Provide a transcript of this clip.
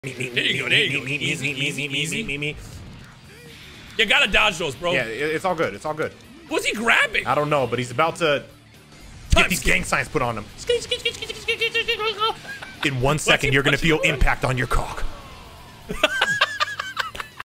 There you go, there you go. Easy. You gotta dodge those, bro. Yeah, it's all good. It's all good. What's he grabbing? I don't know, but he's about to get these gang signs put on him. In 1 second, you're gonna feel impact on your cock.